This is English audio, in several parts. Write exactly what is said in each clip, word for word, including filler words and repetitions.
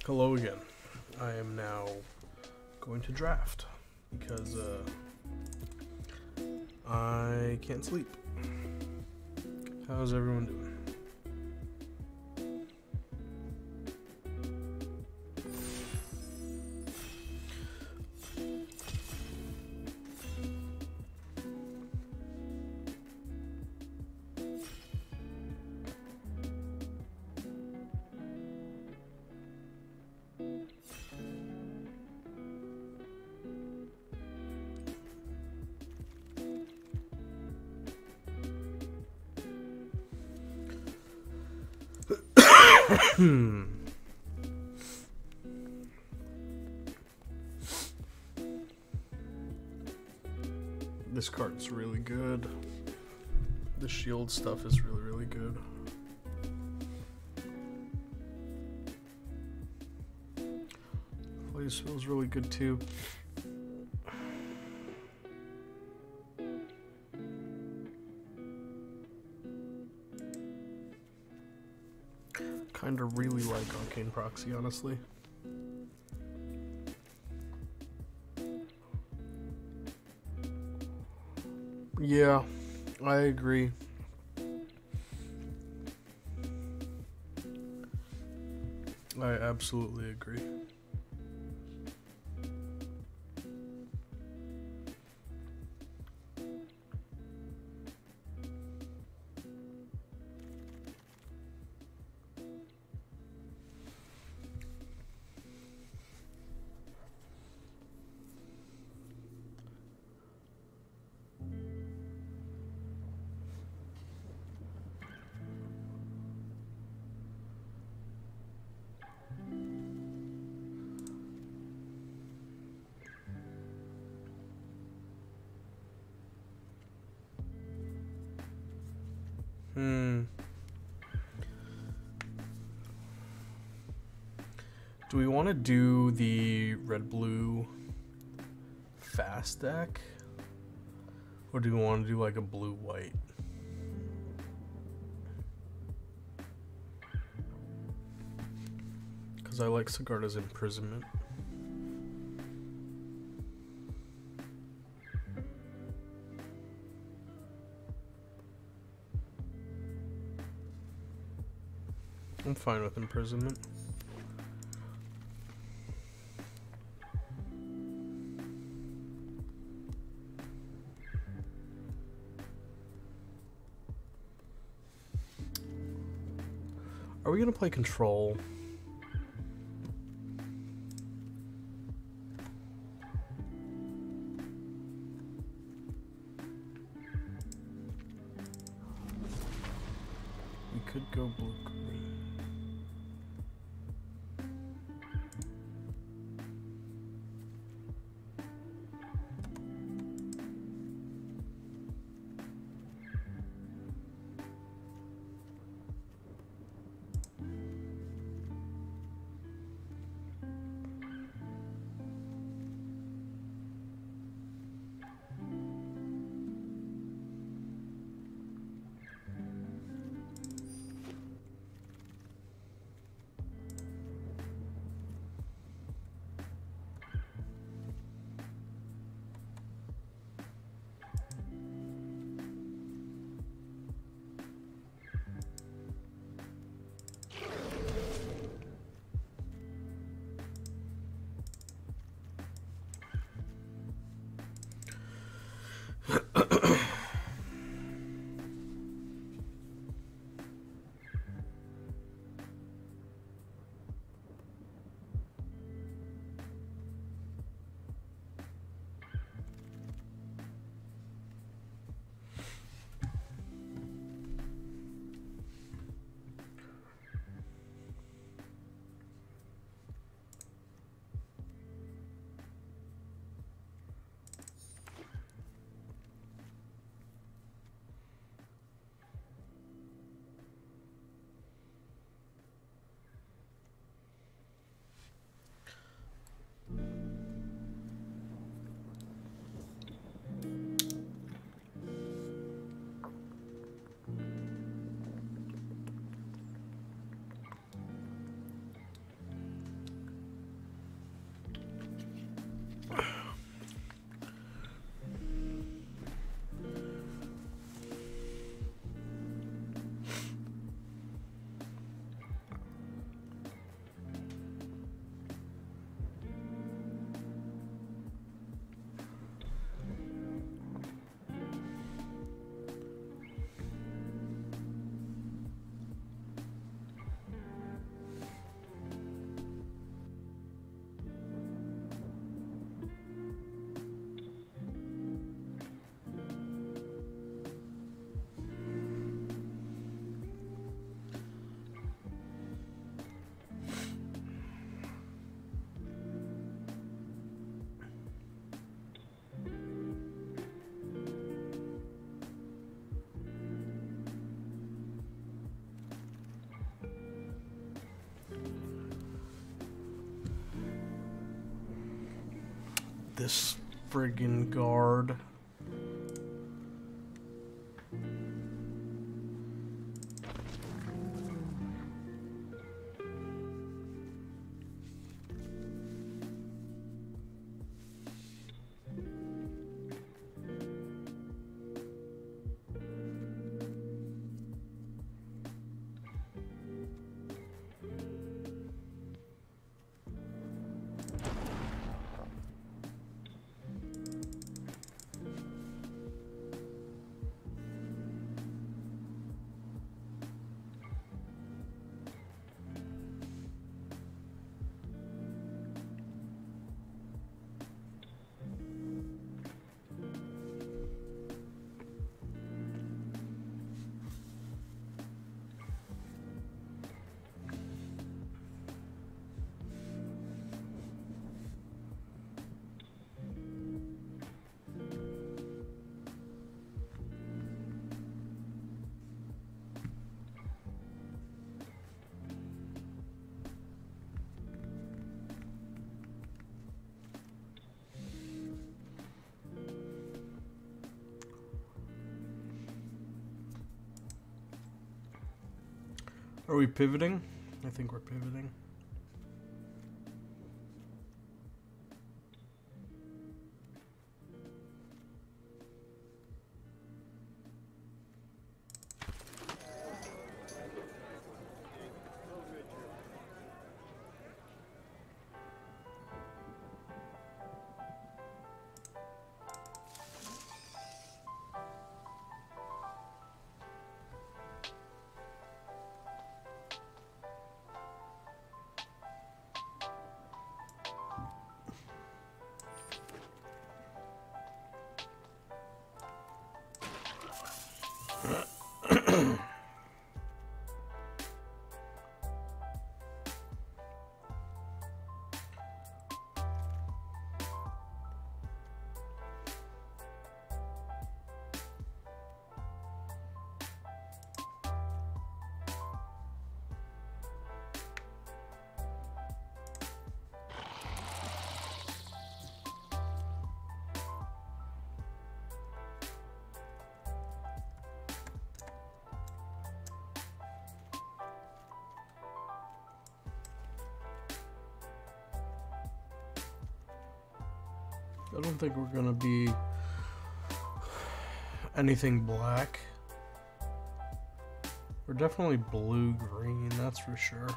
Hello again. I am now going to draft because uh, I can't sleep. How's everyone doing? Hmm. This card's really good. The shield stuff is really, really good. Place feels really good too. Kinda really like Arcane Proxy, honestly. Yeah, I agree. I absolutely agree. Hmm. Do we want to do the red-blue fast deck? Or do we want to do like a blue-white? Because I like Sigarda's Imprisonment. I'm fine with Imprisonment. Are we gonna play Control? We could go blue green. this friggin' guard. Are we pivoting? I think we're pivoting. I don't think we're gonna be anything black. We're definitely blue-green, that's for sure.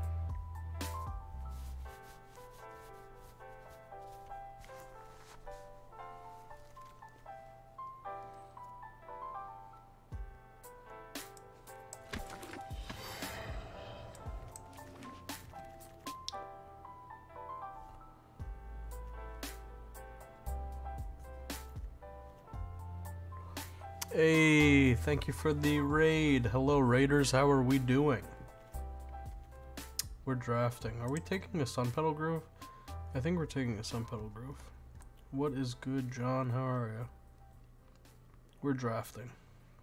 Hey, thank you for the raid. Hello, raiders. How are we doing? We're drafting. Are we taking a Sun Petal Grove? I think we're taking a Sun Petal Grove. What is good, John? How are you? We're drafting.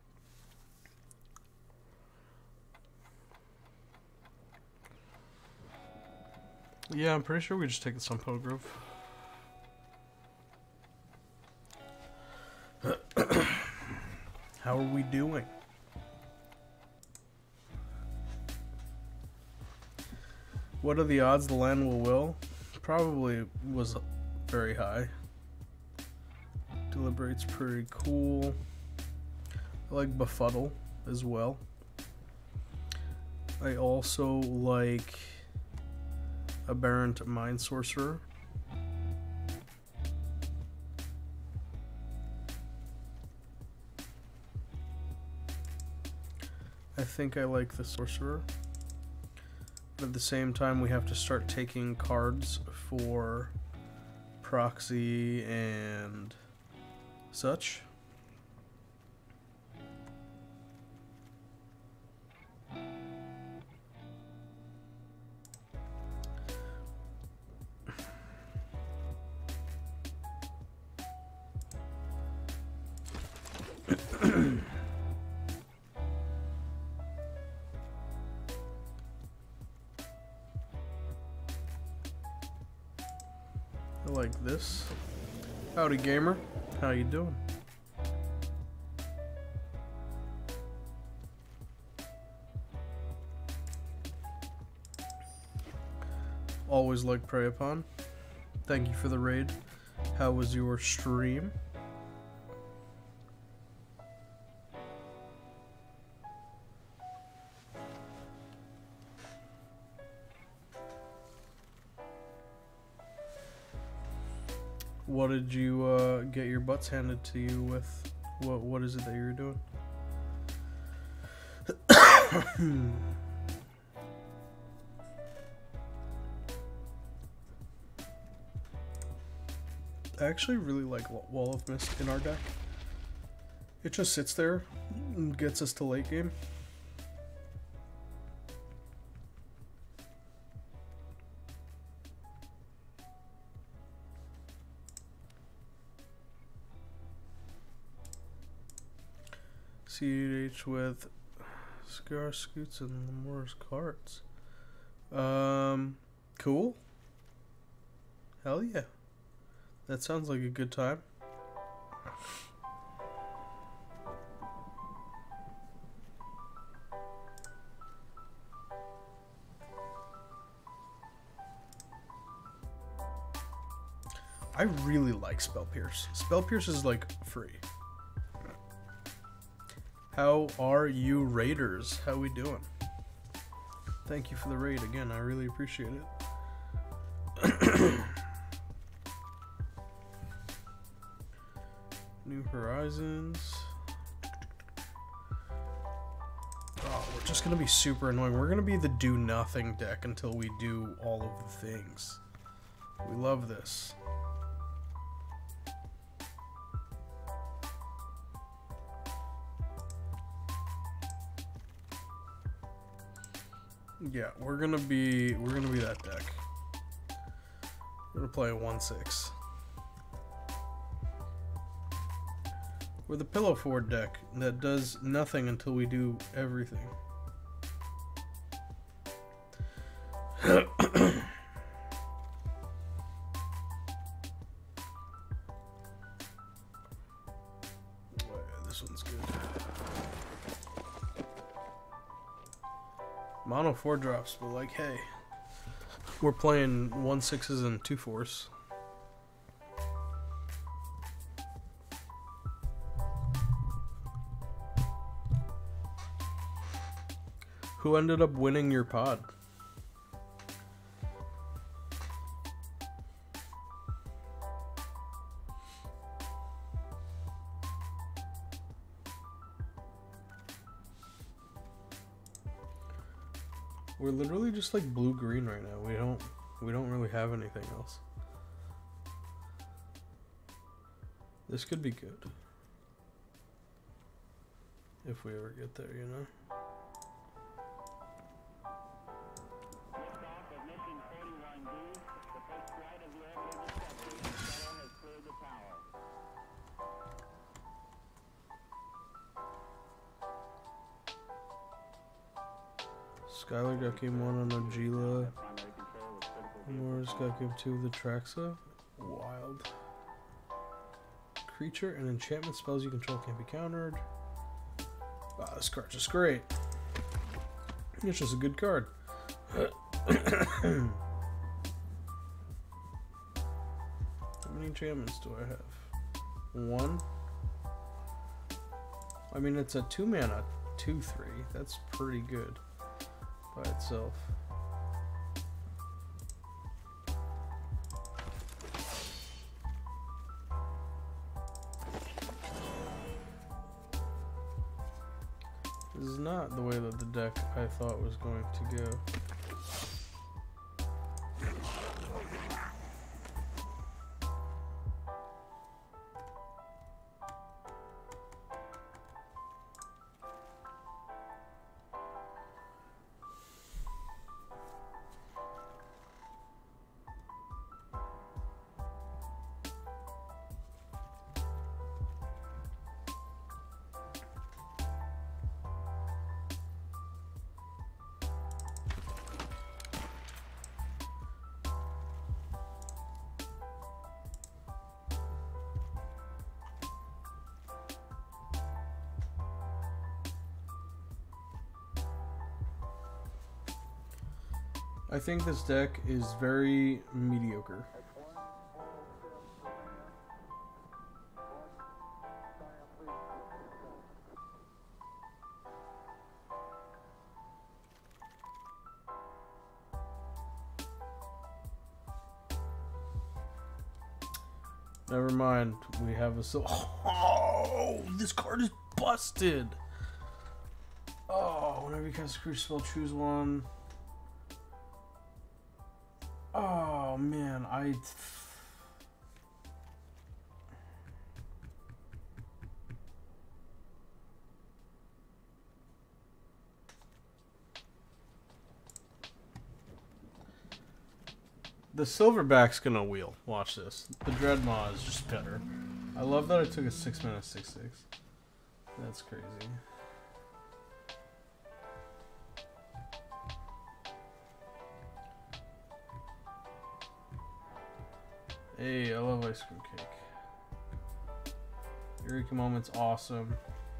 Yeah, I'm pretty sure we just take the Sun Petal Grove. How are we doing? What are the odds the land will will? Probably was very high. Deliberate's pretty cool. I like Befuddle as well. I also like Aberrant Mind Sorcerer. I think I like the Sorcerer. But at the same time, we have to start taking cards for Proxy and such. I like this. Howdy, gamer. How you doing? Always like prey upon. Thank you for the raid. How was your stream? What did you uh, get your butts handed to you with? What What is it that you're doing? I actually really like Wall of Mist in our deck. It just sits there and gets us to late game. C H with Scar Scoots and Lemur's cards. Um, cool. Hell yeah. That sounds like a good time. I really like Spell Pierce. Spell Pierce is like free. How are you, Raiders? How we doing? Thank you for the raid again. I really appreciate it. New Horizons. Oh, we're just gonna be super annoying. We're gonna be the do nothing deck until we do all of the things. We love this. Yeah, we're gonna be we're gonna be that deck. We're gonna play a one six. We're the pillow fort deck that does nothing until we do everything. Wait, this one's good. Mono four drops, but like, hey, we're playing one sixes and two fours. Who ended up winning your pod? We're literally just like blue-green right now. We don't we don't really have anything else. This could be good. If we ever get there, you know? Skylar got game one on Ogila. Morris got game two of the Traxa. Wild. Creature and enchantment spells you control can't be countered. Wow, this card's just great. It's just a good card. How many enchantments do I have? One. I mean, it's a two mana, two three. That's pretty good by itself. This is not the way that the deck I thought was going to go. I think this deck is very mediocre. Never mind, we have a so. Oh, this card is busted. Oh, whenever you cast a creature spell, choose one. Oh man, I. The Silverback's gonna wheel. Watch this. The Dreadmaw is just better. I love that I took a six mana six six. That's crazy. Hey, I love ice cream cake. Eureka Moment's awesome.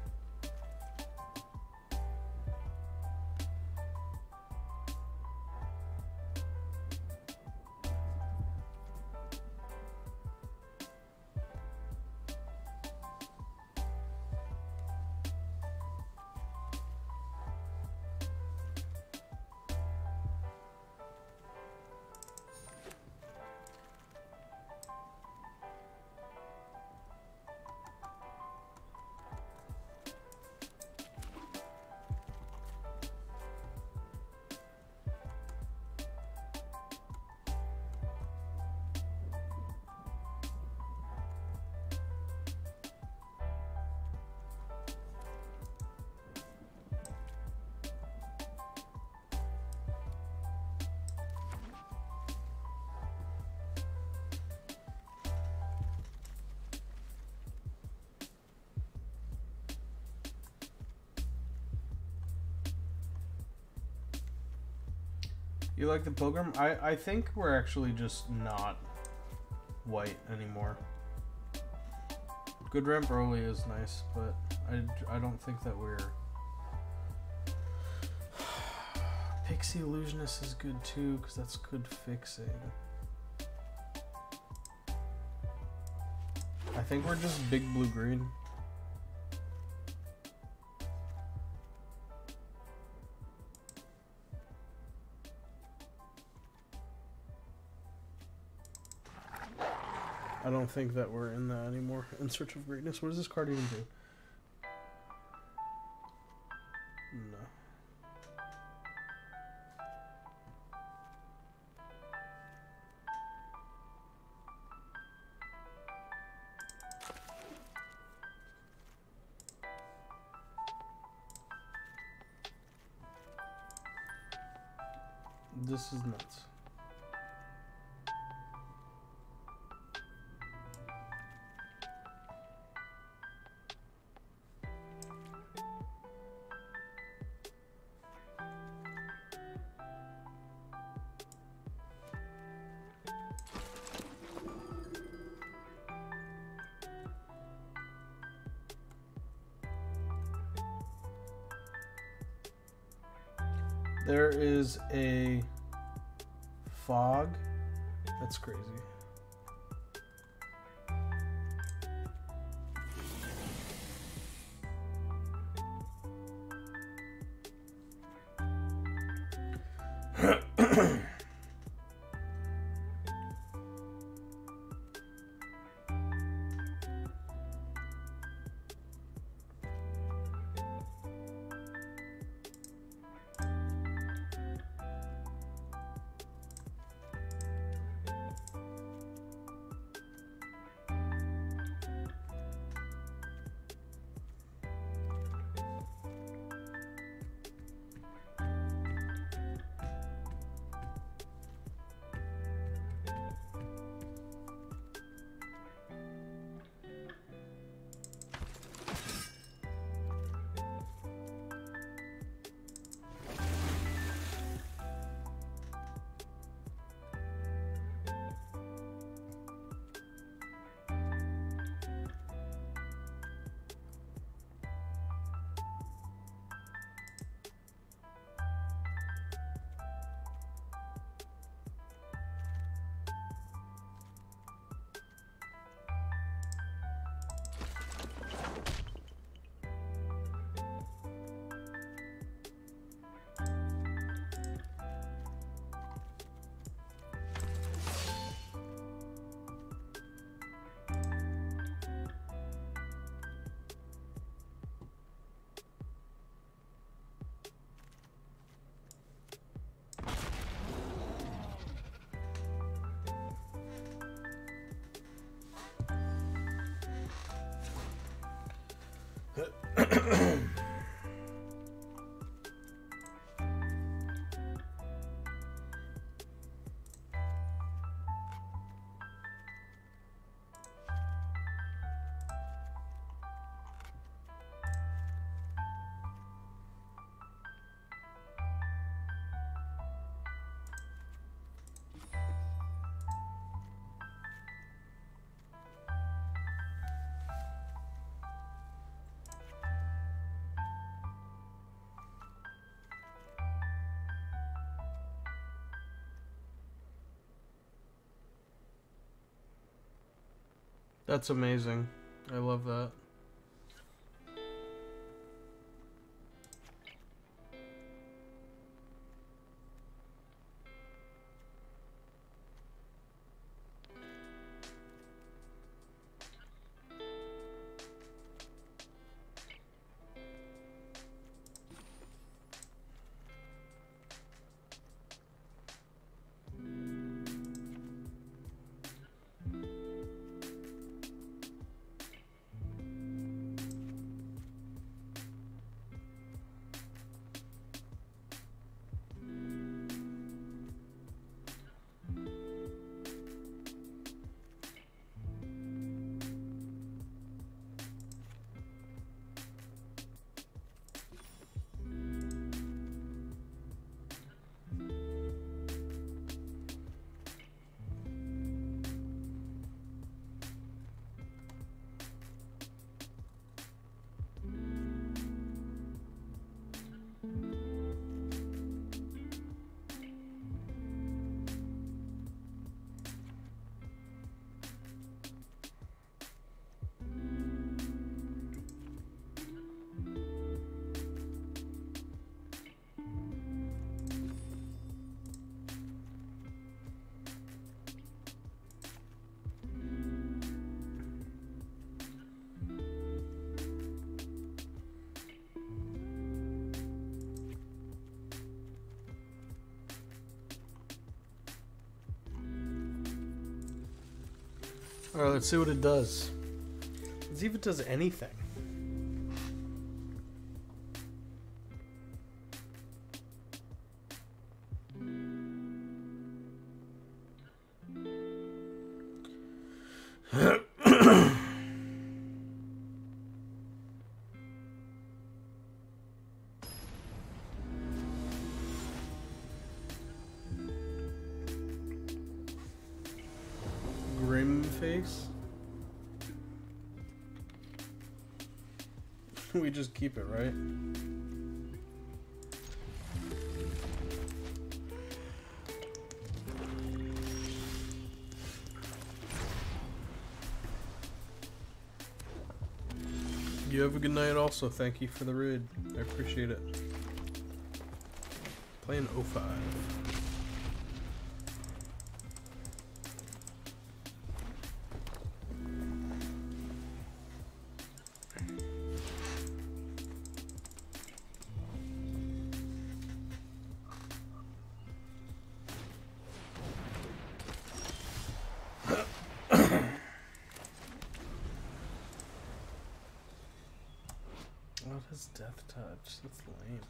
You like the Pilgrim? I, I think we're actually just not white anymore. Good ramp early is nice, but I, I don't think that we're... Pixie Illusionist is good too, because that's good fixing. I think we're just big blue-green. I don't think that we're in that anymore. In Search of Greatness. What does this card even do? No. This is nuts. There is a fog. That's crazy. That's amazing. I love that. Alright, let's see what it does. Let's see if it does anything. Grim face. We just keep it, right? You have a good night also. Thank you for the raid. I appreciate it. Playing oh five. What is death touch? That's lame.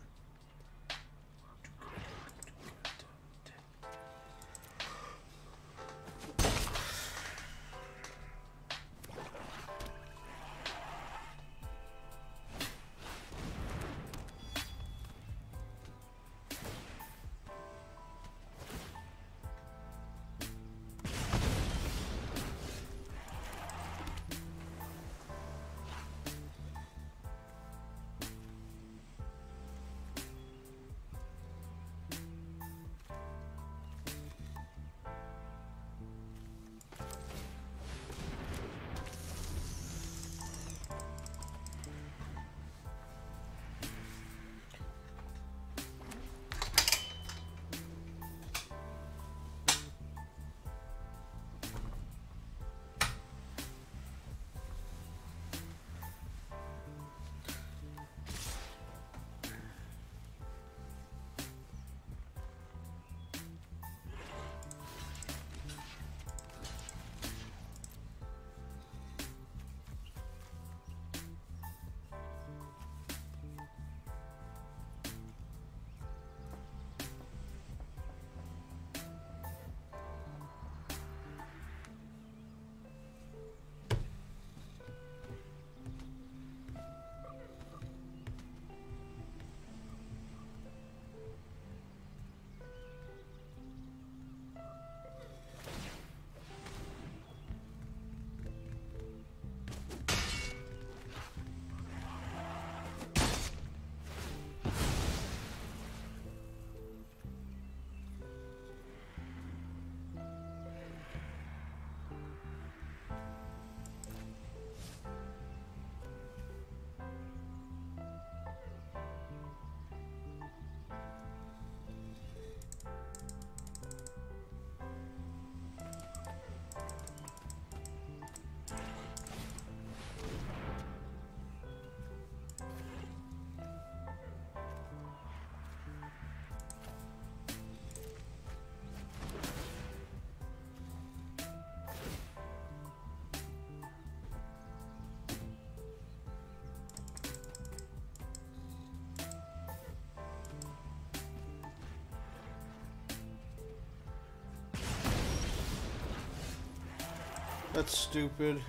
That's stupid.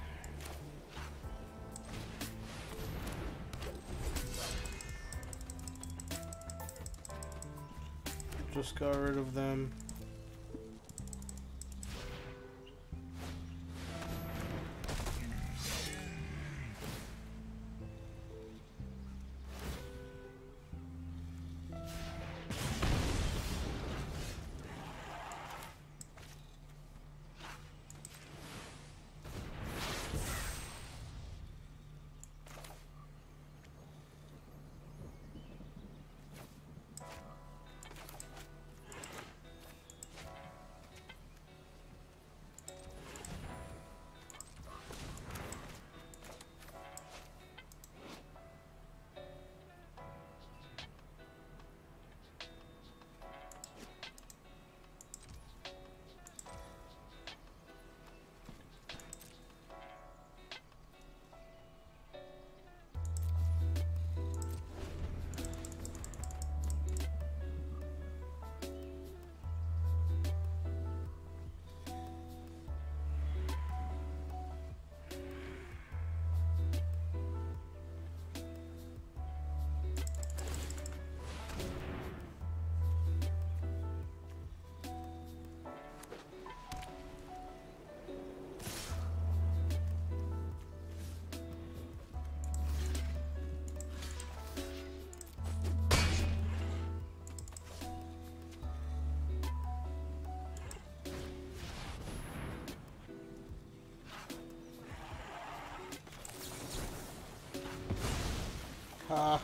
Just got rid of them. Ha.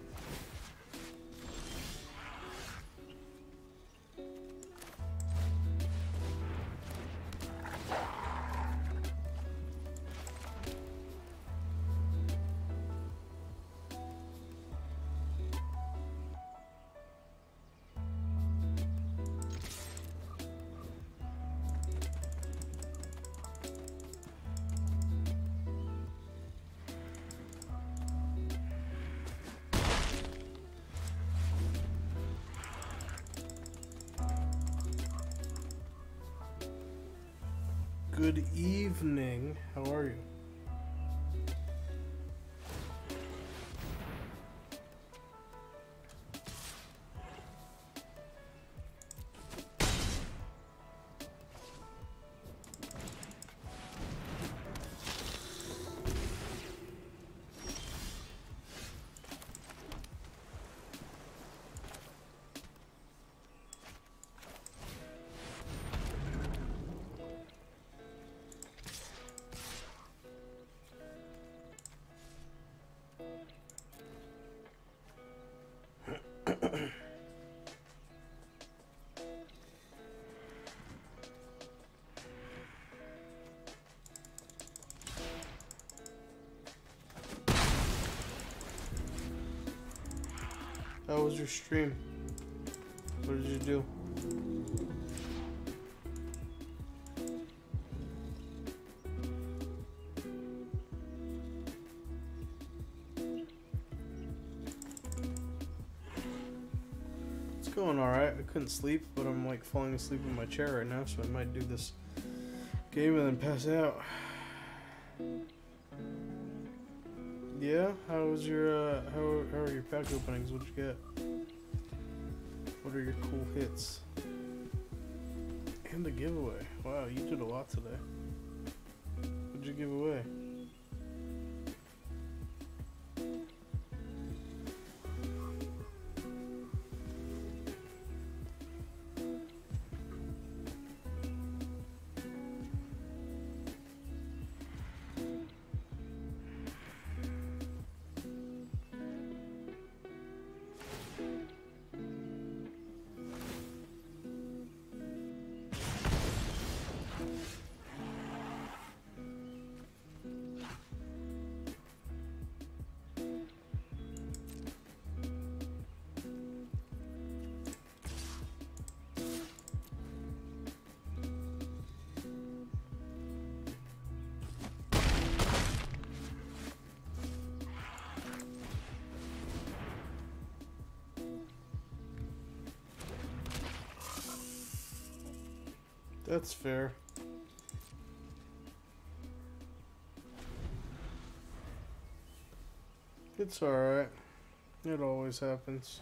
Good evening. How are you? How was your stream? What did you do? It's going alright. I couldn't sleep, but I'm like falling asleep in my chair right now, so I might do this game and then pass out. Yeah, how was your uh, how how are your pack openings? What'd you get? What are your cool hits? And the giveaway. Wow, you did a lot today. What'd you give away? That's fair. It's alright. It always happens.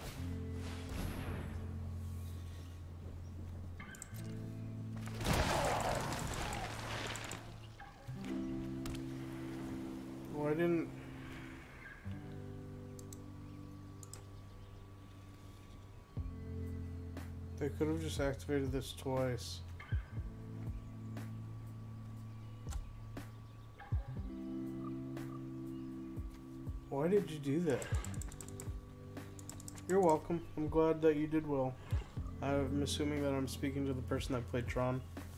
Why didn't... They could have just activated this twice. Why did you do that? You're welcome. I'm glad that you did well. I'm assuming that I'm speaking to the person that played Tron.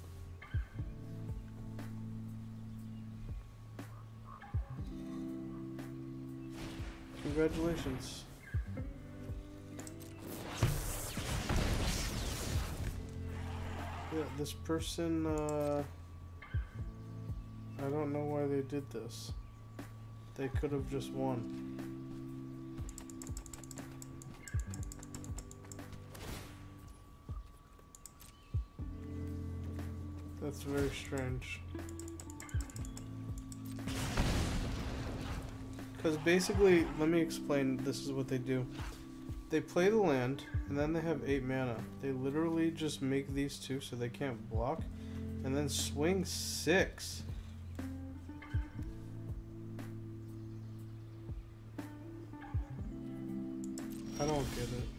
Congratulations. Yeah, this person, uh... I don't know why they did this. They could have just won. That's very strange. Because basically, let me explain, this is what they do. They play the land, and then they have eight mana. They literally just make these two so they can't block, and then swing six. I don't get it.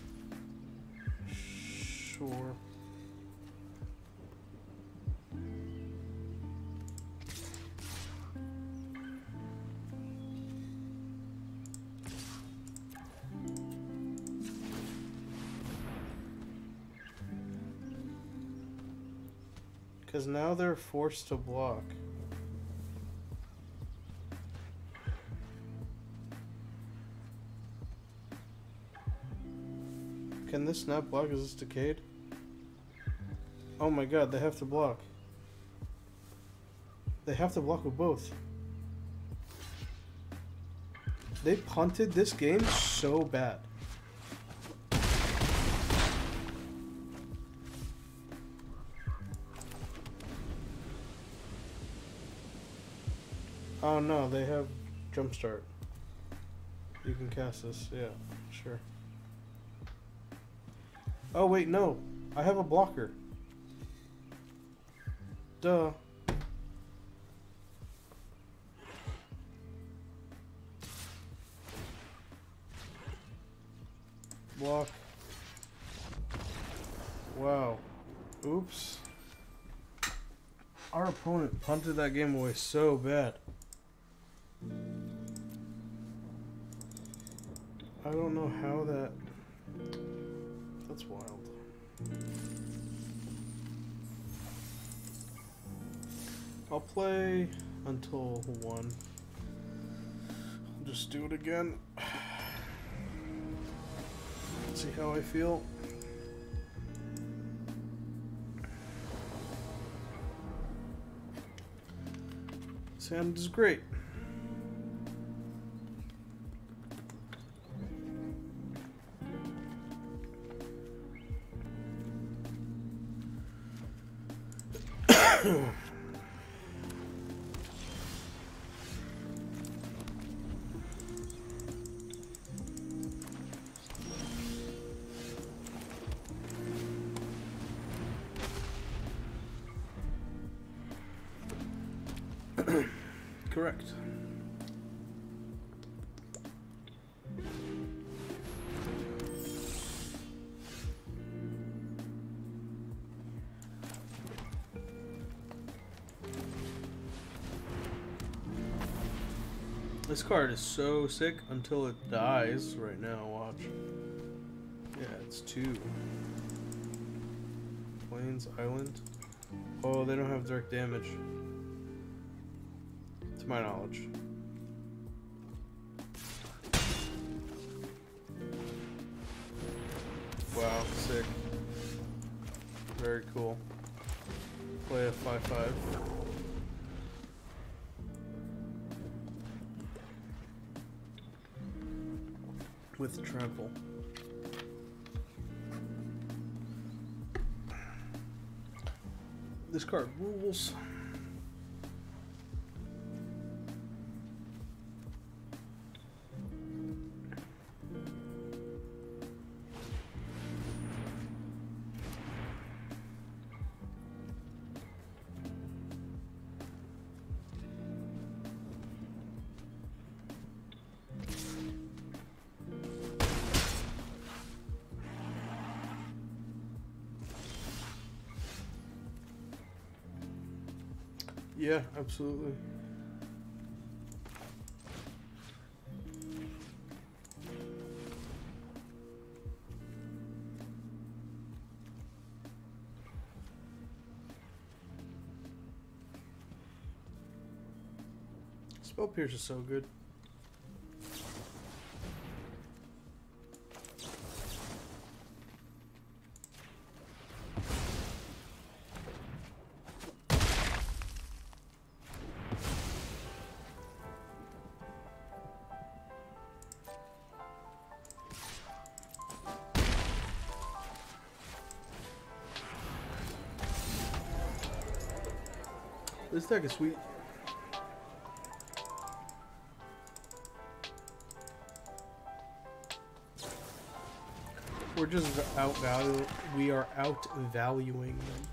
Sure. Because now they're forced to block. Can this not block? Is this decayed? Oh my god, they have to block. They have to block with both. They punted this game so bad. Oh no, they have jumpstart. You can cast this, yeah, sure. Oh wait, no. I have a blocker. Duh. Block. Wow. Oops. Our opponent punted that game away so bad. I don't know how that... That's wild. I'll play until one. I'll just do it again. See how I feel. Sound is great. Correct. This card is so sick until it dies right now, watch. Yeah, it's two. Plains Island. Oh, they don't have direct damage. To my knowledge. Wow, sick. Very cool. Play a five five. With trample. This card rules. Yeah, absolutely. Spell Pierce is so good. This deck is sweet. We're just outvalue. We are outvaluing them.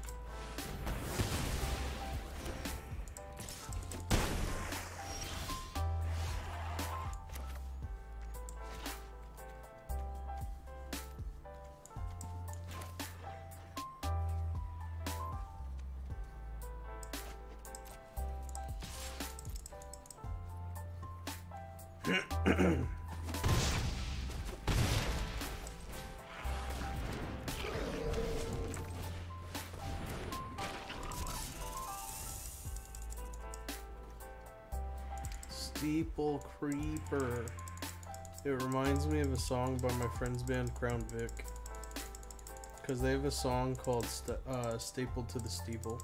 Steeple Creeper. It reminds me of a song by my friend's band Crown Vic, because they have a song called St uh, Stapled to the Steeple.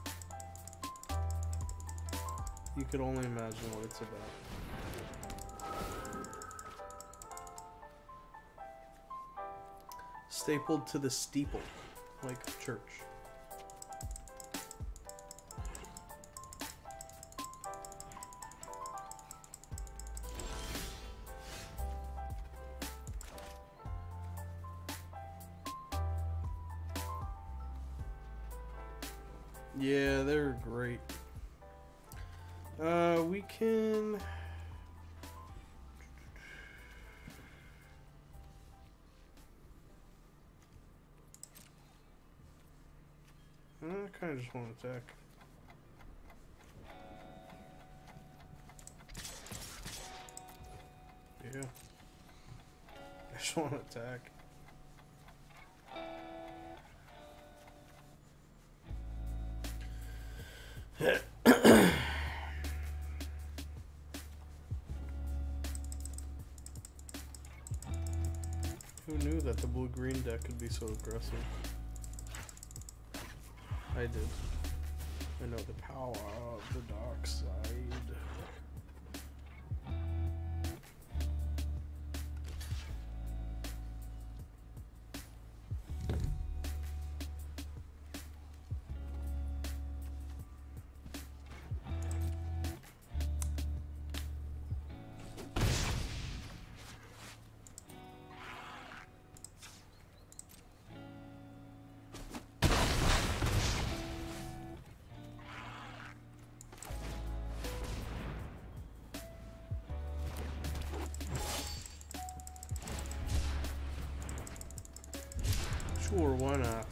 You could only imagine what it's about. Stapled to the steeple, like church. Yeah, they're great. Uh, we can... I kind of just want to attack. Yeah. I just want to attack. Who knew that the blue-green deck could be so aggressive? I did. I know the power of the dark side. Sure, why not?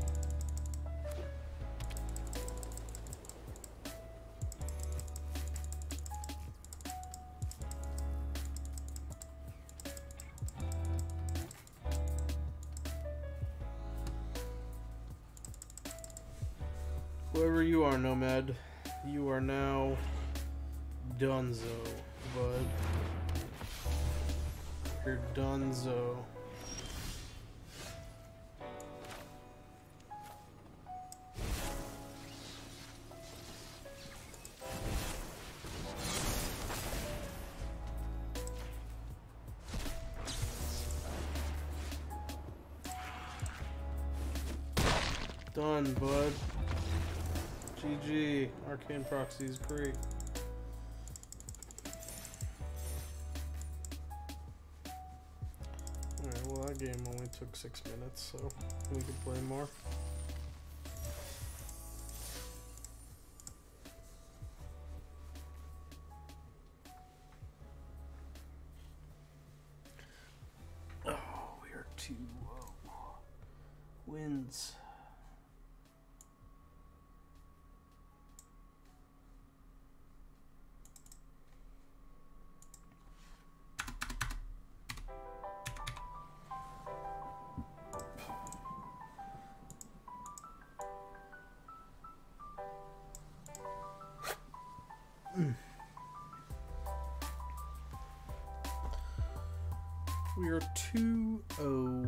Whoever you are, Nomad, you are now donezo, bud. You're donezo. Done, bud. G G. Arcane Proxy is great. Alright, well that game only took six minutes, so we could play more. Oh, we are two uh, wins. We are two oh.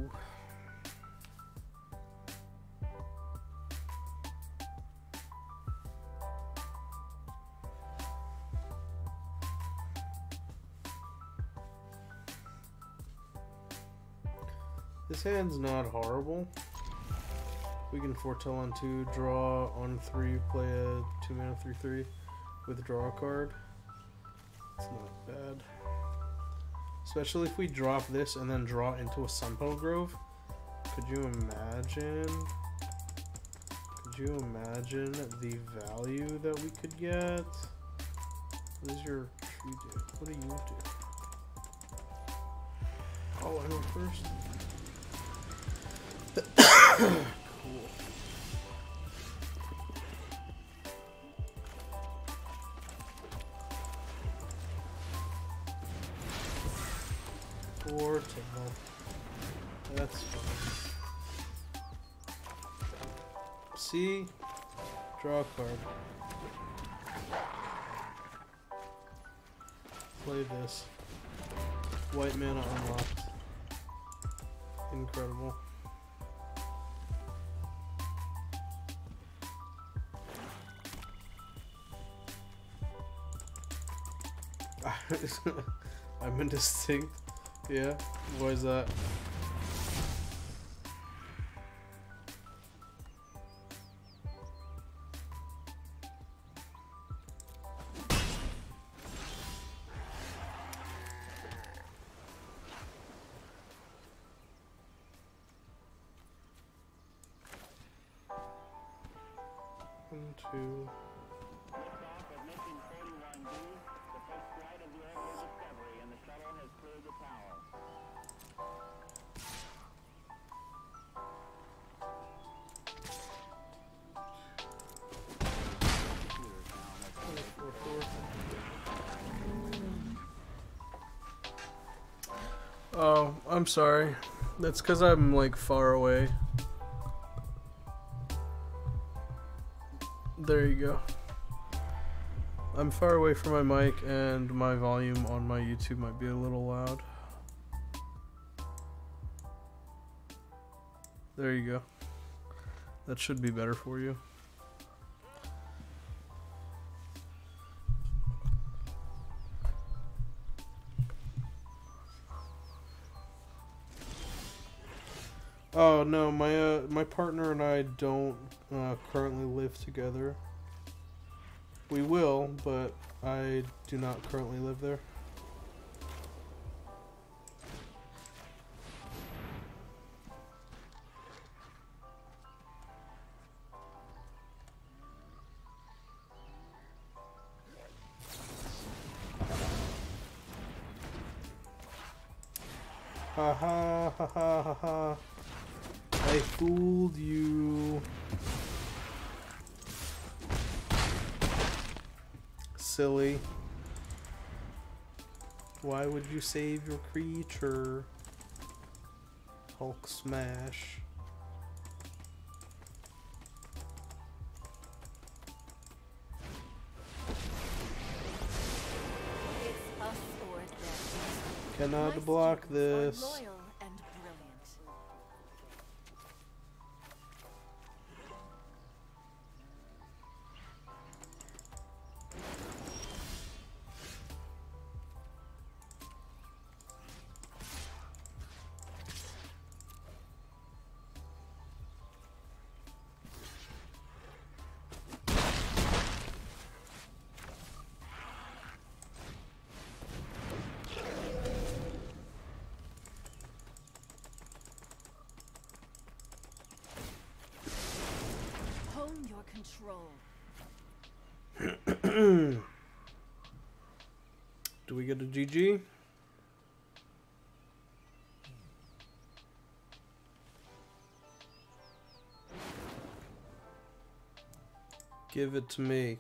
This hand's not horrible. We can foretell on two, draw on three, play a two mana three three with draw a card. It's not bad. Especially if we drop this and then draw into a Sunpetal Grove. Could you imagine? Could you imagine the value that we could get? What does your tree do? What do you do? Oh, I know first. Cool. Four tail. That's fine. See? Draw a card. Play this. White mana unlocked. Incredible. I'm indistinct. Yeah, why is that? One, two. Oh, I'm sorry. That's because I'm like far away. There you go. I'm far away from my mic and my volume on my YouTube might be a little loud. There you go. That should be better for you. Oh no, my uh, my partner and I don't uh, currently live together. We will, but I do not currently live there. Ha ha ha ha ha ha. I fooled you. Silly. Why would you save your creature? Hulk smash. Cannot block this. Do we get a G G? Give it to me.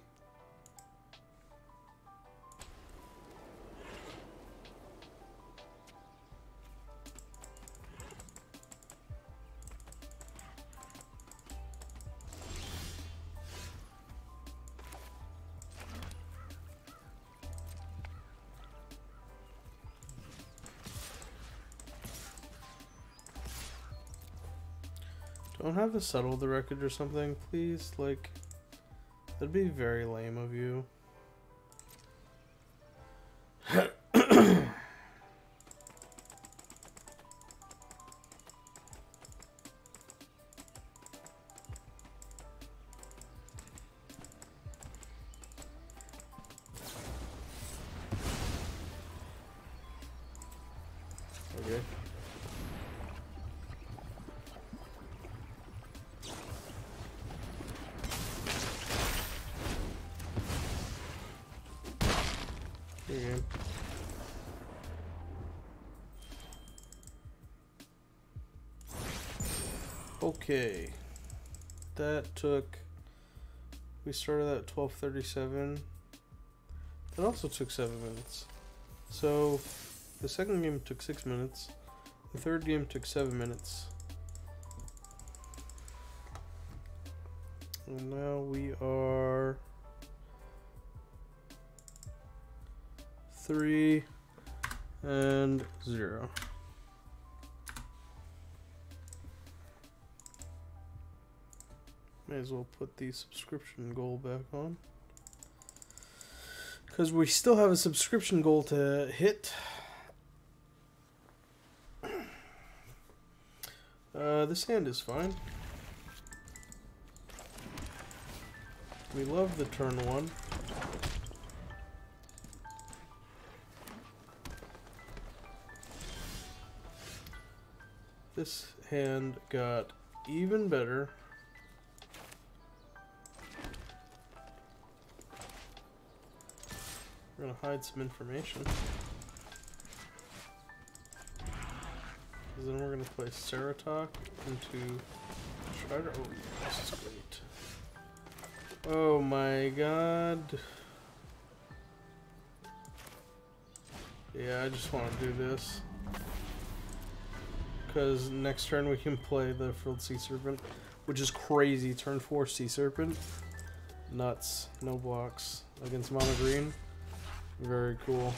Don't have to settle the wreckage or something, please. Like, that'd be very lame of you. Okay. Okay. Okay. That took, we started at twelve thirty-seven. That also took seven minutes. So the second game took six minutes. The third game took seven minutes. And now we are three and zero. May as well put the subscription goal back on, because we still have a subscription goal to hit. Uh, the sand is fine. We love the turn one. This hand got even better. We're gonna hide some information. Then we're gonna play Ceratok into Strider. Oh, this is great. Oh my god. Yeah, I just want to do this. Because next turn we can play the Frilled Sea Serpent, which is crazy. Turn four Sea Serpent. Nuts. No blocks. Against Mono Green. Very cool.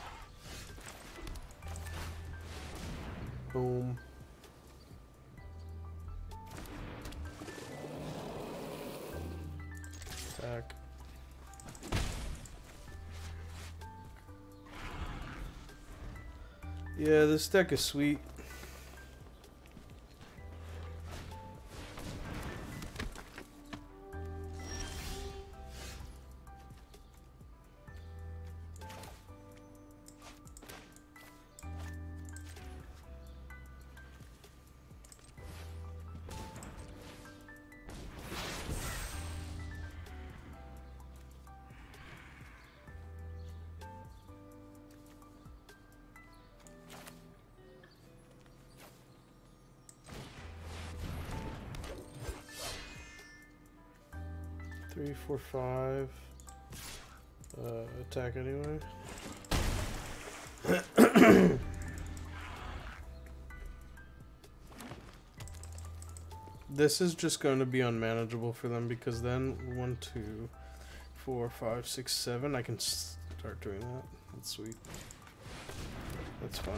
Boom. Attack. Yeah, this deck is sweet. Three, four, five. Uh, attack anyway. This is just going to be unmanageable for them, because then one, two, four, five, six, seven. I can start doing that. That's sweet. That's fine.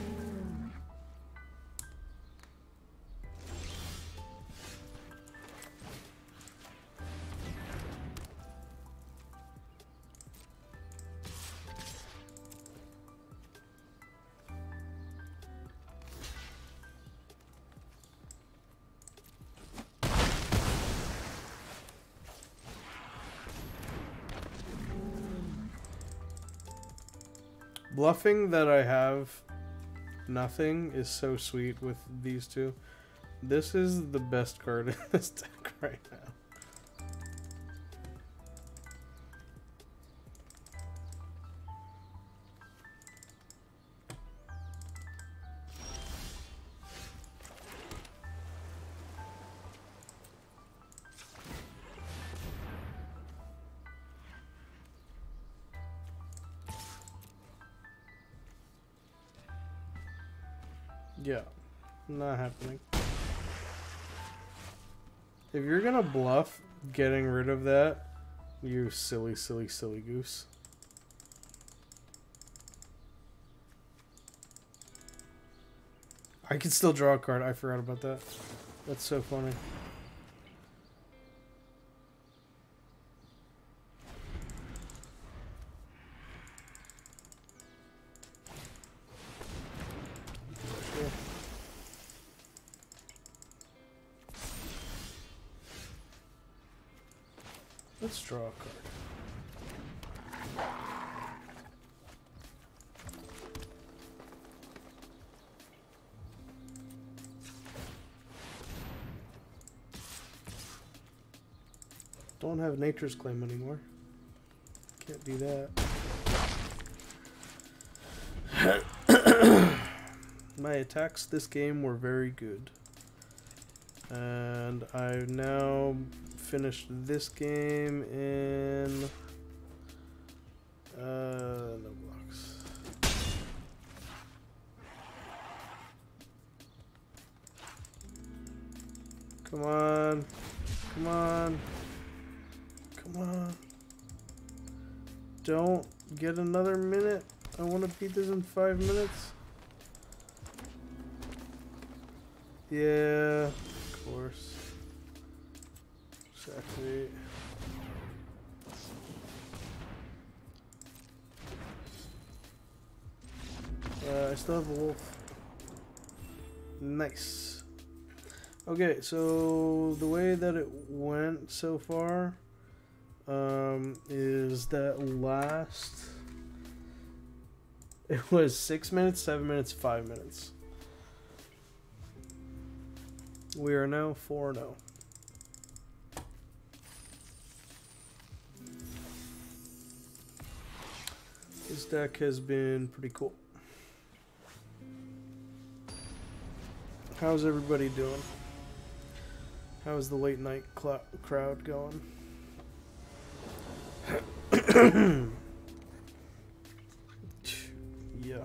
Bluffing that I have nothing is so sweet with these two. This is the best card in this deck right now. Yeah, not happening. If you're gonna bluff getting rid of that, you silly, silly, silly goose. I can still draw a card. I forgot about that. That's so funny. Sure. Let's draw a card. Don't have Nature's Claim anymore. Can't do that. My attacks this game were very good. And I've now finished this game in... Uh, no blocks. Come on. Come on. Come on. Don't get another minute. I want to beat this in five minutes. Yeah, of course. Just activate. Uh, I still have a wolf. Nice. Okay, so the way that it went so far um, is that last... It was six minutes, seven minutes, five minutes. We are now four and oh. This deck has been pretty cool. How's everybody doing? How's the late night cl crowd going? Yeah.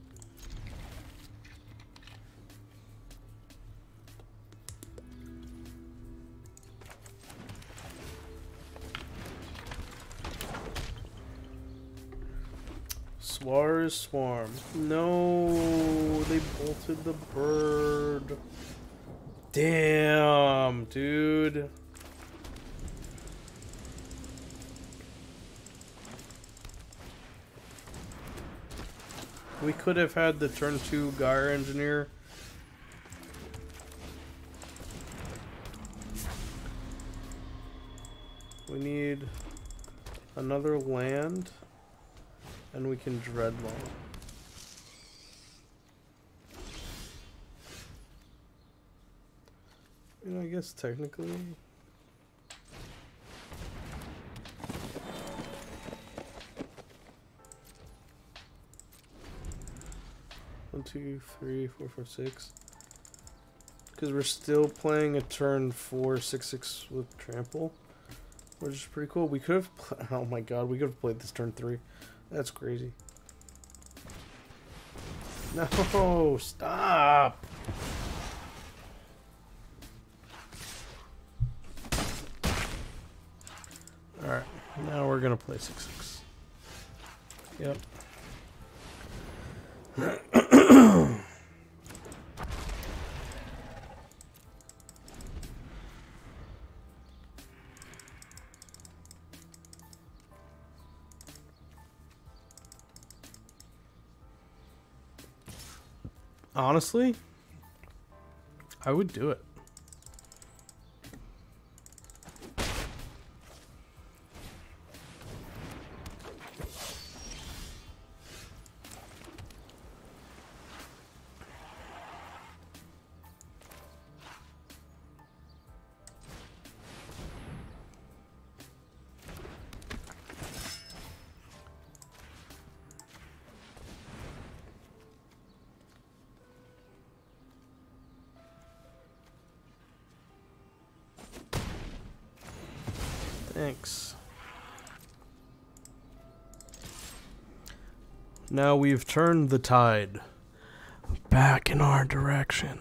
Swar Swarm. No, they bolted the bird. Damn, dude. We could have had the turn two Gyre Engineer. We need another land, and we can Dreadlong. You know, I guess technically. One, two, three, four, four, six. Because we're still playing a turn four, six, six with trample, which is pretty cool. We could have. Oh my god, we could have played this turn three. That's crazy. No, stop. All right, now we're gonna play six six. Yep. Honestly, I would do it. Thanks. Now we've turned the tide back in our direction.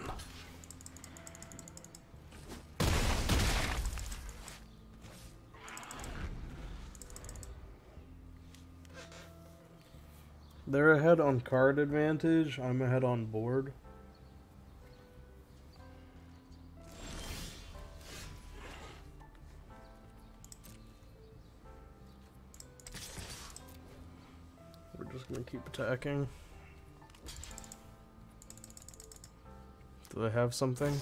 They're ahead on card advantage. I'm ahead on board. just gonna keep attacking. Do they have something?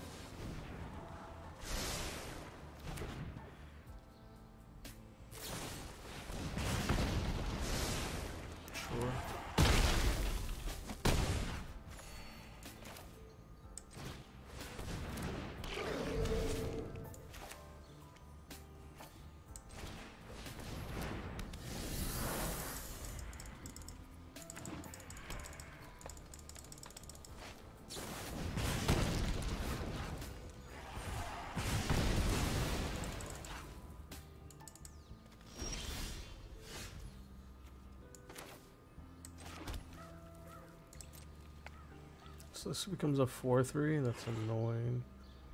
Sure. So this becomes a four three, that's annoying.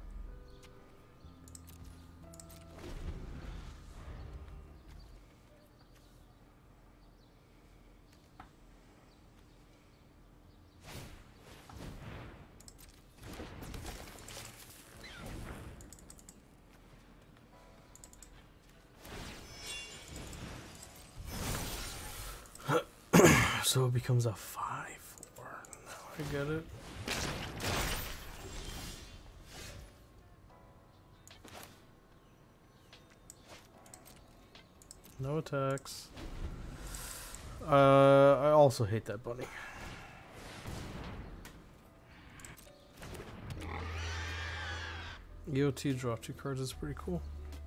So it becomes a five four. Now I get it. No attacks. Uh, I also hate that bunny. E O T draw two cards is pretty cool.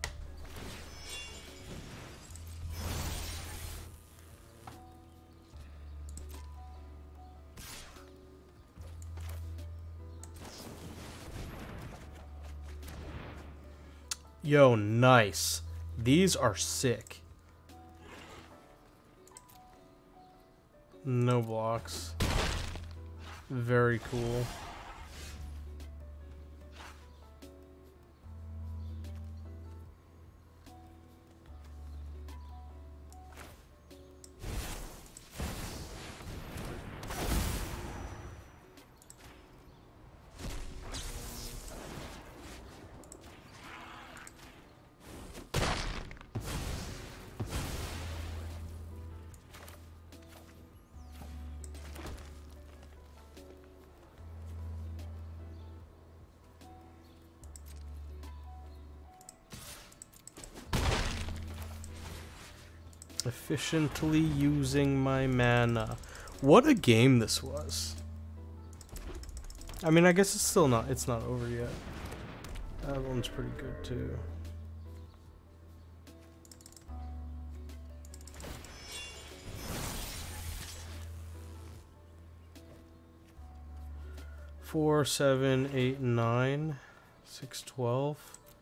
Yo, nice. These are sick. No blocks. Very cool. Efficiently using my mana. What a game this was. I mean, I guess it's still not, it's not over yet. That one's pretty good too. Four, seven, eight, nine, six, twelve.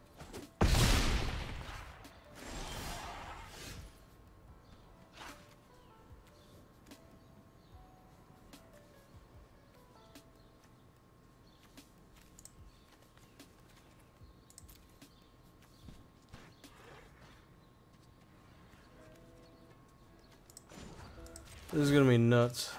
This is gonna be nuts.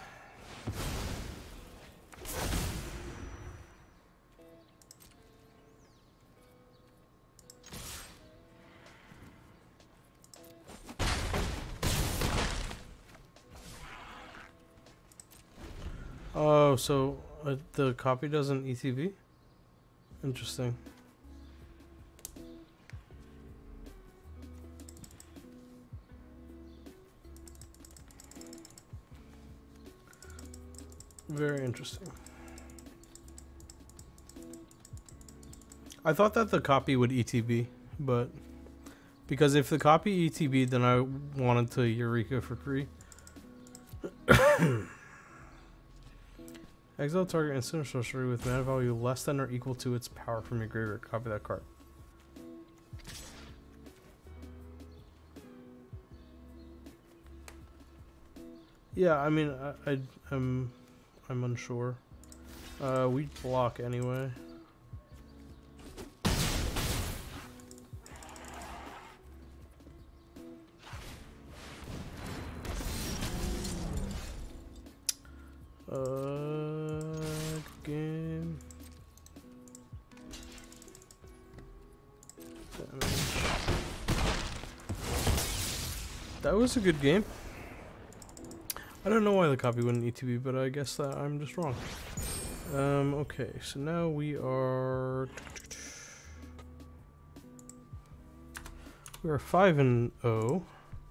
Oh, so uh, the copy doesn't E T B? Interesting. Very interesting. I thought that the copy would E T B, but because if the copy E T B, then I wanted to Eureka for free. Exile target instant or sorcery with mana value less than or equal to its power from your graveyard. Copy that card. Yeah, I mean, I, I I'm I'm unsure. Uh, we block anyway. Uh, game. Damage. That was a good game. I don't know why the copy wouldn't E T B, but I guess that I'm just wrong. Um, okay, so now we are... We are five and oh.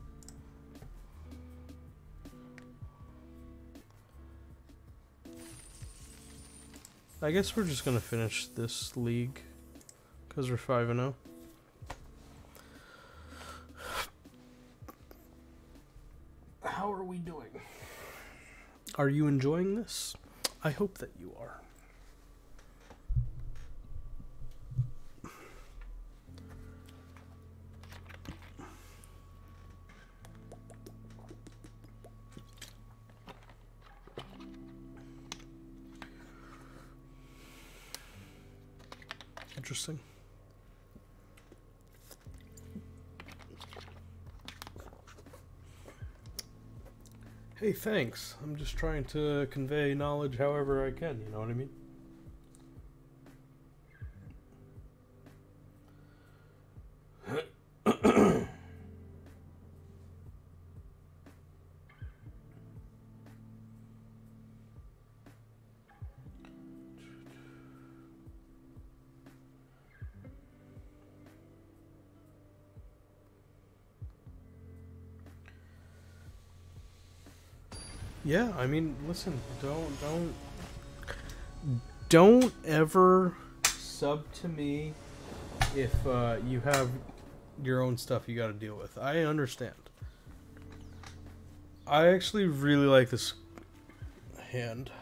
I guess we're just gonna finish this league because we're five and oh. How are we doing? Are you enjoying this? I hope that you are. Interesting. Hey, thanks. I'm just trying to convey knowledge however I can, you know what I mean? Yeah, I mean, listen, don't, don't, don't ever sub to me if uh, you have your own stuff you gotta deal with. I understand. I actually really like this hand.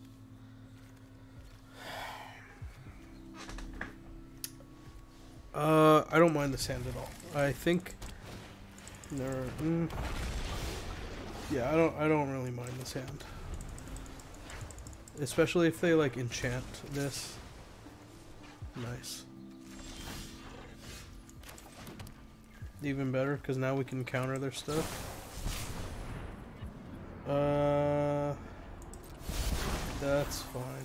Uh, I don't mind this hand at all. I think there. Mm, yeah, I don't. I don't really mind this hand, especially if they like enchant this. Nice. Even better, because now we can counter their stuff. Uh, that's fine.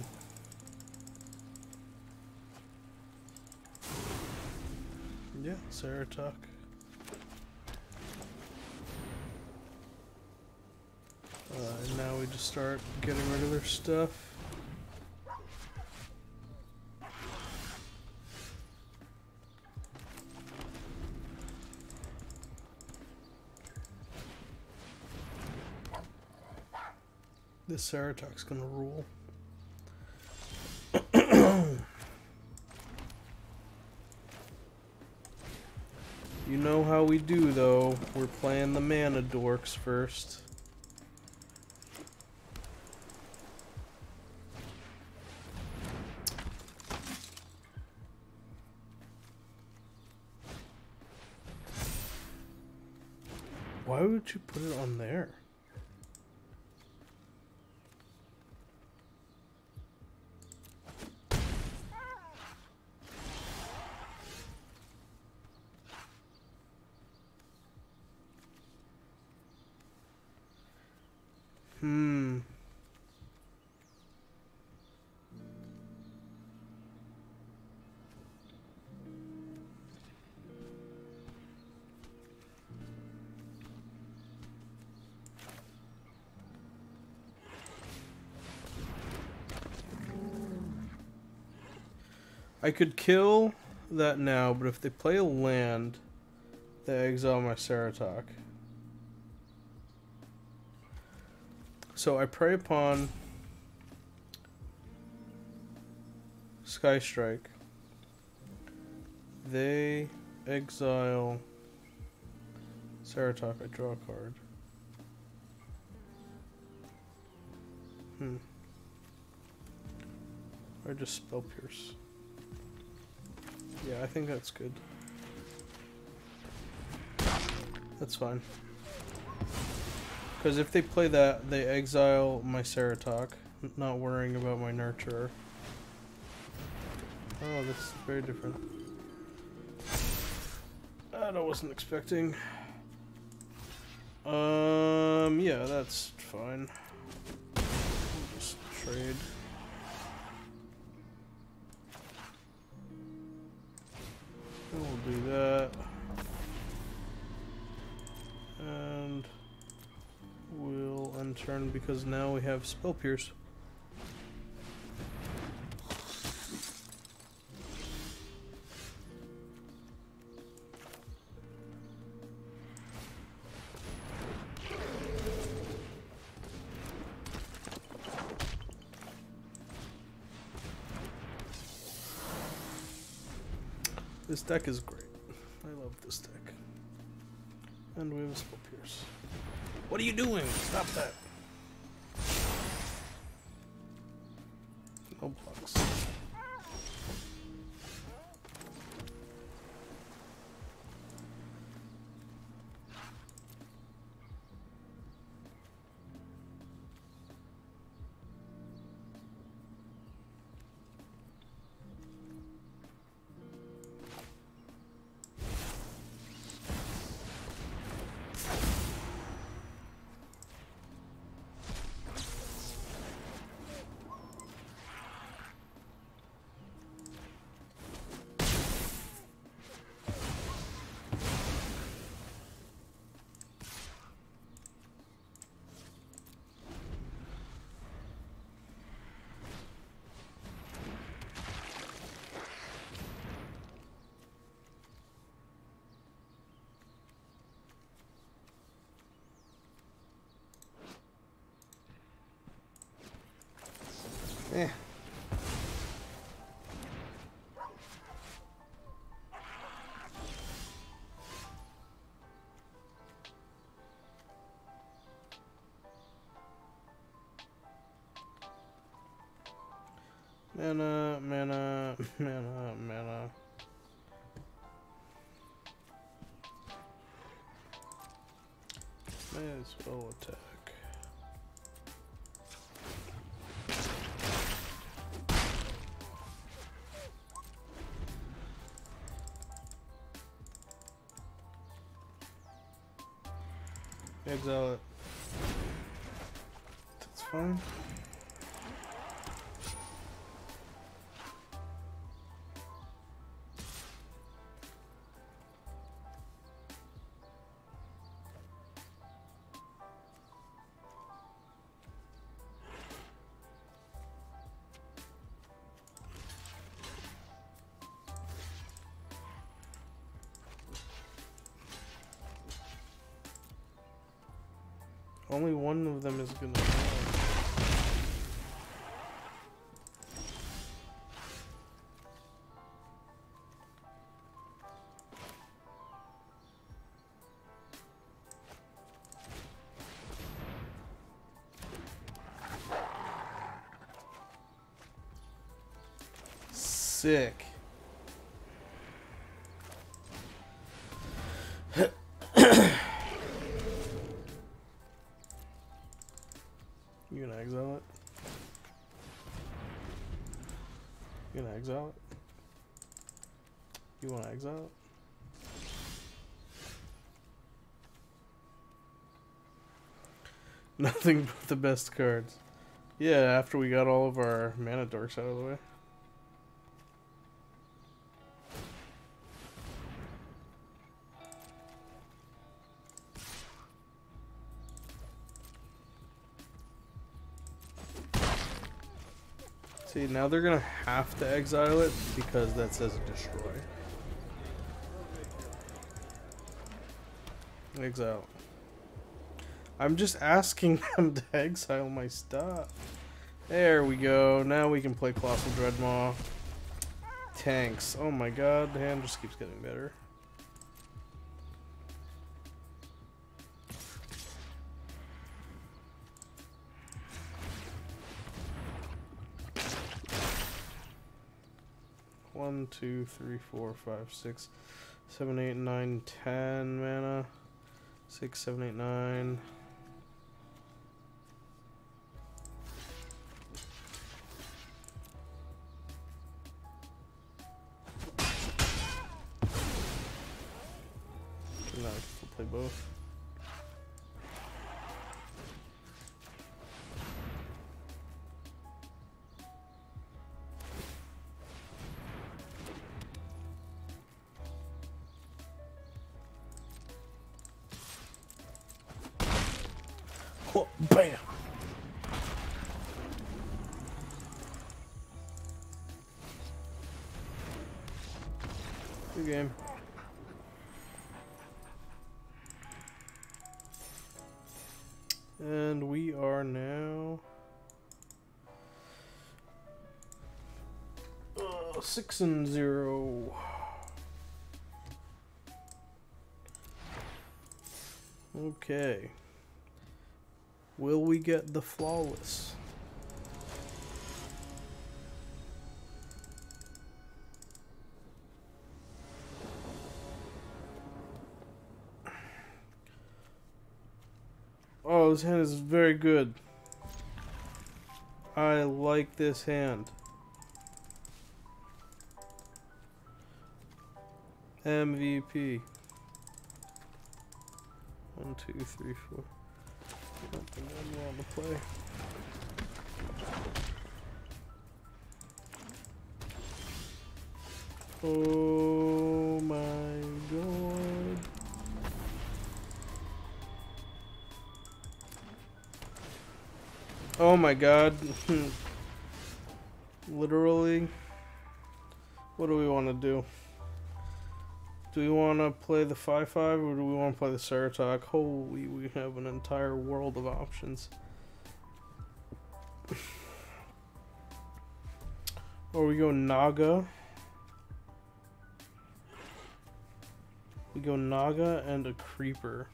Yeah, Saratok. Uh, and now we just start getting rid of their stuff. This Saratok's gonna rule. You know how we do, though. We're playing the mana dorks first. Why would you put it on there? Hmm. I could kill that now, but if they play a land, they exile my Saratok. So I prey upon Sky Strike. They exile Saratok. I draw a card. Hmm. Or just Spell Pierce. Yeah, I think that's good. That's fine. Because if they play that, they exile my Saratok, not worrying about my Nurturer. Oh, this is very different. That I wasn't expecting. Um, yeah, that's fine. Just trade. We'll do that. And we'll end turn because now we have Spell Pierce. This deck is great. I love this deck. And we have a Spell Pierce. What are you doing? Stop that. No blocks. Eh. Mana, mana, mana, mana. May as well attack. Exile it. That's fine. Only one of them is gonna die. Sick. You gonna exile it? You gonna exile it? You wanna exile it? Nothing but the best cards. Yeah, after we got all of our mana dorks out of the way. See, now they're gonna have to exile it because that says destroy. Exile. I'm just asking them to exile my stuff. There we go. Now we can play Colossal Dreadmaw. Tanks. Oh my god, the hand just keeps getting better. One, two, three, four, five, six, seven, eight, nine, ten mana. Six, seven, eight, nine. Now I can still play both. Bam! Good game. And we are now uh, six and zero. Okay. Will we get the flawless? Oh, this hand is very good. I like this hand. M V P. One, two, three, four. Nothing more on the play. Oh my god. Oh my god. Literally. What do we want to do? Do we want to play the five five or do we want to play the Ceratok? Holy, we have an entire world of options. Or we go Naga. We go Naga and a Creeper.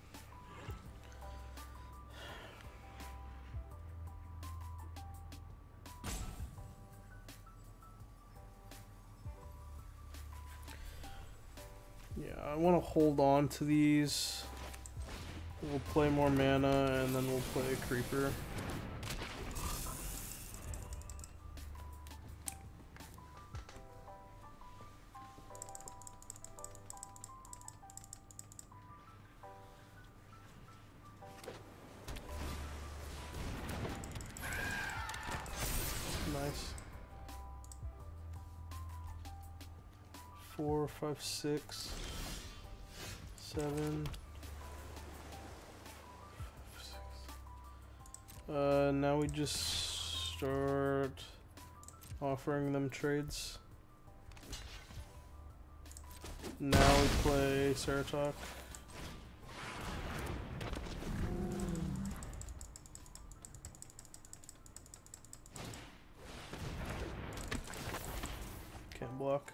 Yeah, I want to hold on to these. We'll play more mana and then we'll play a Creeper. Nice. Four, five, six, seven. Five, six. Uh, now we just start offering them trades. Now we play Ceratok. Can't block.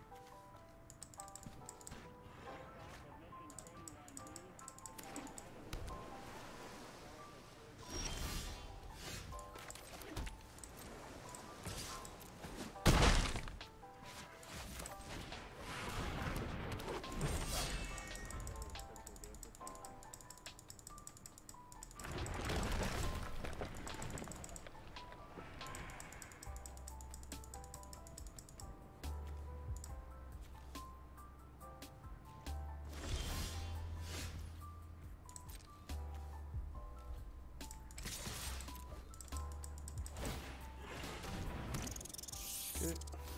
Okay.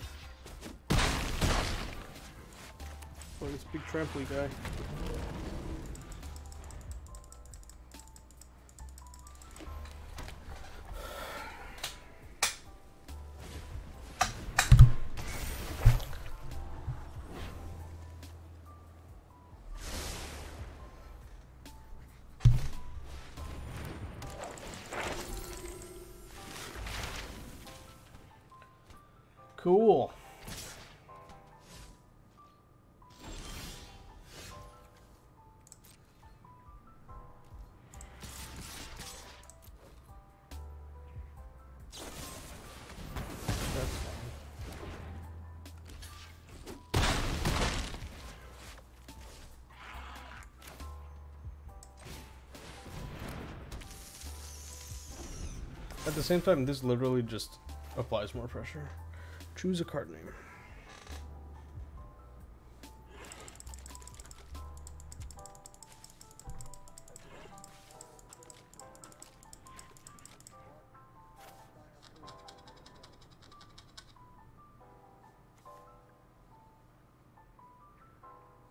Oh, this big trampoline guy. Cool. That's fine. At the same time, this literally just applies more pressure. Choose a card name.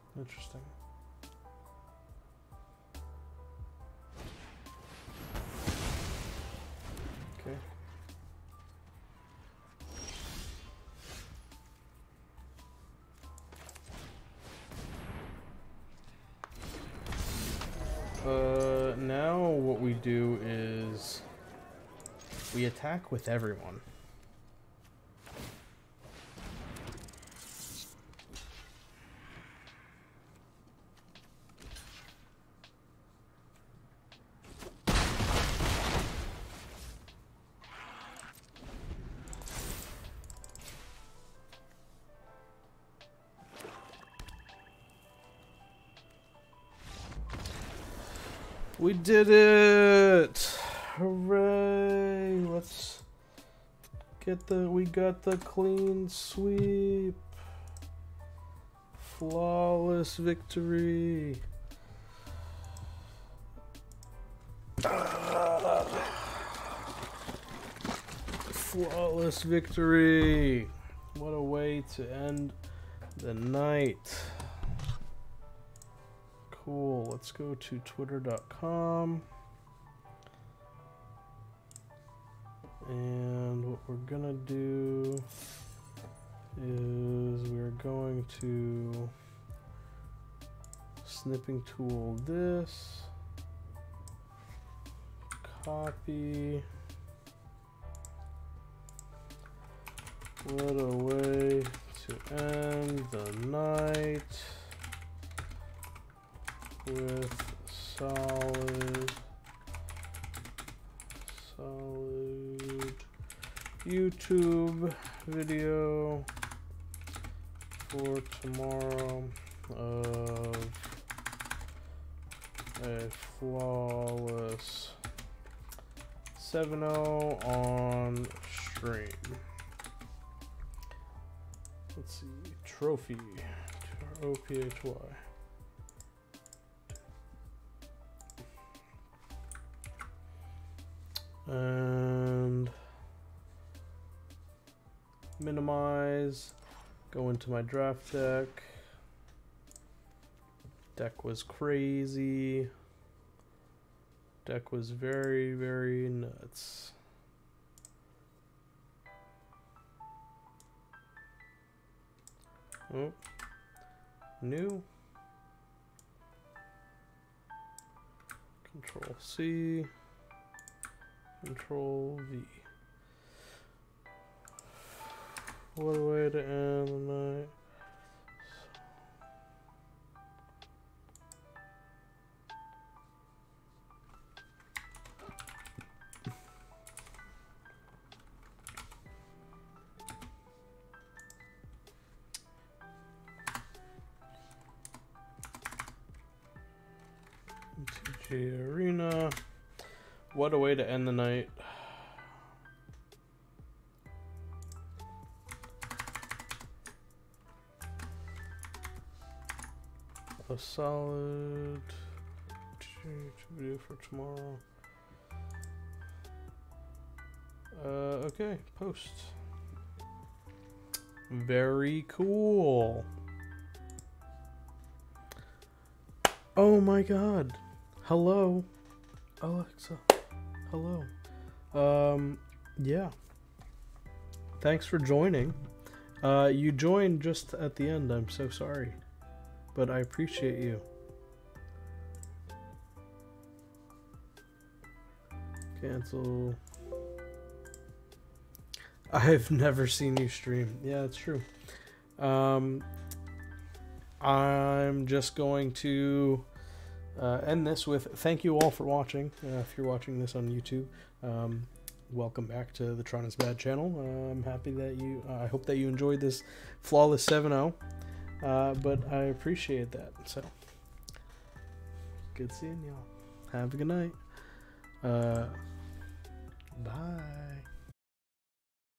Interesting. is we attack with everyone. We did it! Hooray! Let's get the, we got the clean sweep. Flawless victory. Ah. Flawless victory. What a way to end the night. Cool, let's go to twitter dot com, and what we're gonna do is we're going to snipping tool this, copy. What a way to end the night. With solid, solid YouTube video for tomorrow of a flawless seven oh on stream. Let's see, trophy, O P H Y. And minimize, go into my draft deck. Deck was crazy. Deck was very, very nuts. Oh, new. Control C. Control V. What a way to end the night. M T G Arena. What a way to end the night. A solid video for tomorrow. Uh, okay, post. Very cool. Oh my god. Hello, Alexa. Hello. Um, yeah. Thanks for joining. Uh, you joined just at the end. I'm so sorry. But I appreciate you. Cancel. I've never seen you stream. Yeah, it's true. Um, I'm just going to uh, end this with thank you all for watching. Uh, if you're watching this on YouTube, um, welcome back to the Tron is Bad channel. Uh, I'm happy that you, uh, I hope that you enjoyed this flawless seven oh. Uh, but I appreciate that. So, good seeing y'all. Have a good night. Uh,